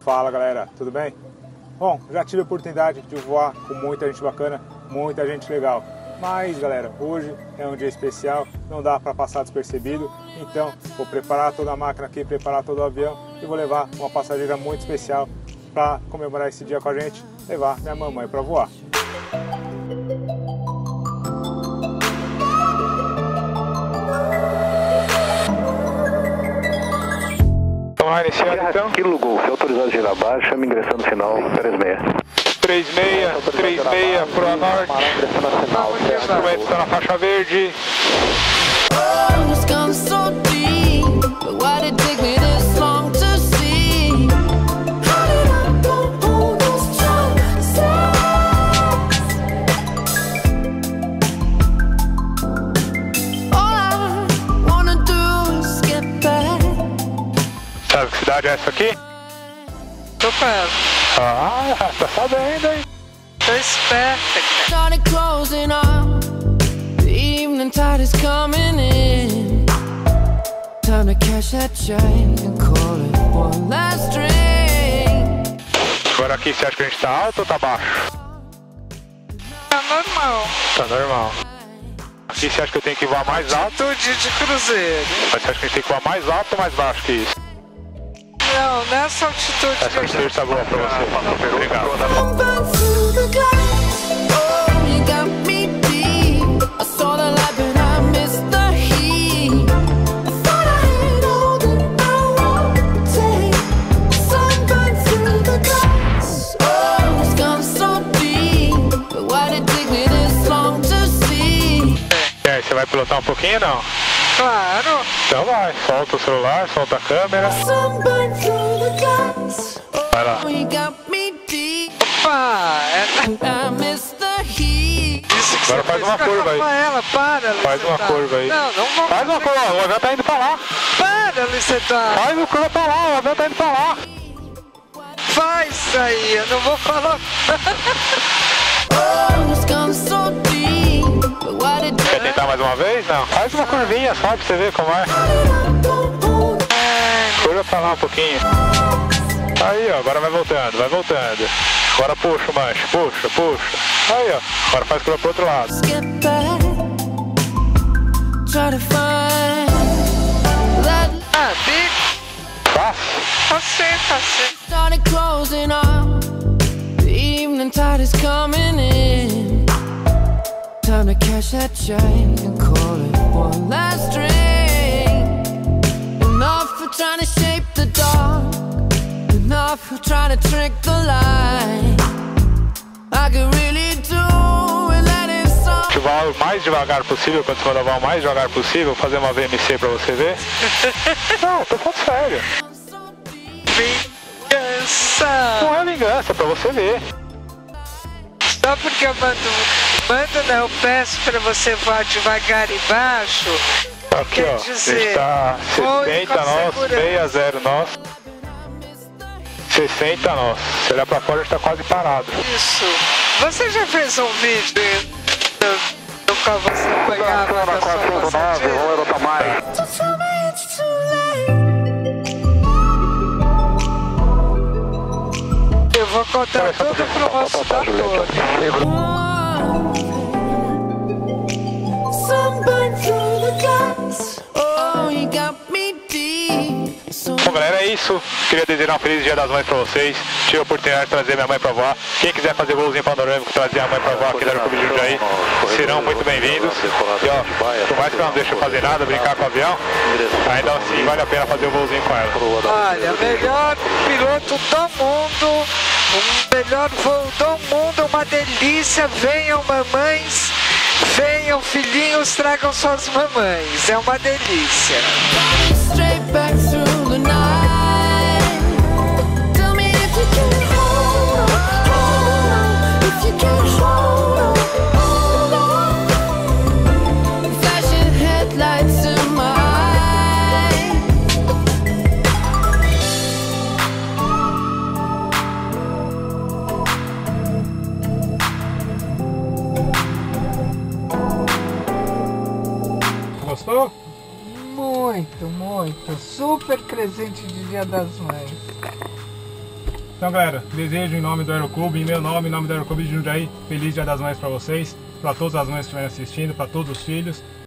Fala galera, tudo bem? Bom, já tive a oportunidade de voar com muita gente bacana, muita gente legal. Mas galera, hoje é um dia especial, não dá para passar despercebido. Então vou preparar toda a máquina aqui, preparar todo o avião e vou levar uma passageira muito especial para comemorar esse dia com a gente, levar minha mamãe para voar. Vamos lá, iniciando então. Kilo Golf, autorizado a girar baixa, me ingressando no final 36. 36, pro norte. Instrumento está na faixa verde. Sabe que cidade é essa aqui? Tô falando. Ah, tá sabendo, hein? Tô esperta, cara. Started closing up. The evening tide is coming in. Time to cash that check and call it one last drink. Agora aqui, você acha que a gente tá alto ou tá baixo? Tá normal. Tá normal. Aqui você acha que eu tenho que voar mais alto? Atitude de cruzeiro. Mas você acha que a gente tem que voar mais alto ou mais baixo que isso? Não, nessa altitude. Essa altitude tá boa pra você. Obrigado. Open through the glass. Oh, you got me deep. I saw the light but I missed the heat. I thought I had all that I want to take. Sunburn through the glass. Oh, it's gone so deep. But why did it take me this long to see? E aí, você vai pilotar um pouquinho ou não? Claro. Então vai, solta o celular, solta a câmera. Sunburn through the glass. Vai lá. Oh, you got me deep. Opa, I missed the heat. Isso que Agora você faz uma fez com a curva aí. Rafaela, para, Faz uma Licetano. curva aí. Não, não vou. Faz uma curva, o avião tá indo pra lá. Para, Licetano. Faz uma curva pra lá, o avião tá indo pra lá. Faz aí, eu não vou falar. Oh, it's gone so deep. But why did Quer tentar mais uma vez? Não. Faz uma curvinha só pra você ver como é. Curva pra lá um pouquinho. Aí, ó, agora vai voltando, vai voltando. Agora puxa o manche, puxa, puxa. Aí, ó, agora faz curva pro outro lado. get back? Try to find that Ah, bico. Fácil. Assim. started closing up. The evening tide is coming in. Time to cash that check and call it one last drink. Enough for trying to shape the dark. Enough for trying to trick the light. I could really do with letting some. Voar o mais devagar possível, quando você for voar o mais devagar possível, vou fazer uma VMC pra você ver. Não, tô falando sério. Vingança. Não é vingança, é pra você ver. Só porque eu mando não, eu peço pra você voar devagar e baixo. Aqui, Quer ó, dizer, está voe 60 com nós, segurança. 60 nós. 60 nós. Se olhar pra fora, a gente tá quase parado. Isso. Você já fez um vídeo do qual você apanhava da sua passageira? Don't tell me it's too late. Eu vou contar tudo pro rosto da torre. Sunburn through the glass. Oh, you got me deep. So Bom, galera, é isso. Queria desejar um feliz Dia das Mães pra vocês. Tive a oportunidade de trazer minha mãe pra voar. Quem quiser fazer voozinho panorâmico, trazer a mãe pra voar aqui da Aeroclube de Jundiaí, serão muito bem-vindos. E ó, por mais que ela não deixe eu fazer nada, brincar com o avião, ainda assim vale a pena fazer o voozinho com ela. Olha, melhor piloto do mundo, o melhor voo do mundo, uma delícia. Venham mamães, venham filhinhos, tragam suas mamães, é uma delícia. straight back through the night. Tell me if you can hold on, if you can hold on. Flashing headlights in my eyes. Gostou? Muito, muito. Super presente de Dia das Mães. Então, galera, desejo em nome do Aeroclube, em meu nome, em nome do Aeroclube de Jundiaí, feliz Dia das Mães para vocês, para todas as mães que estiverem assistindo, para todos os filhos.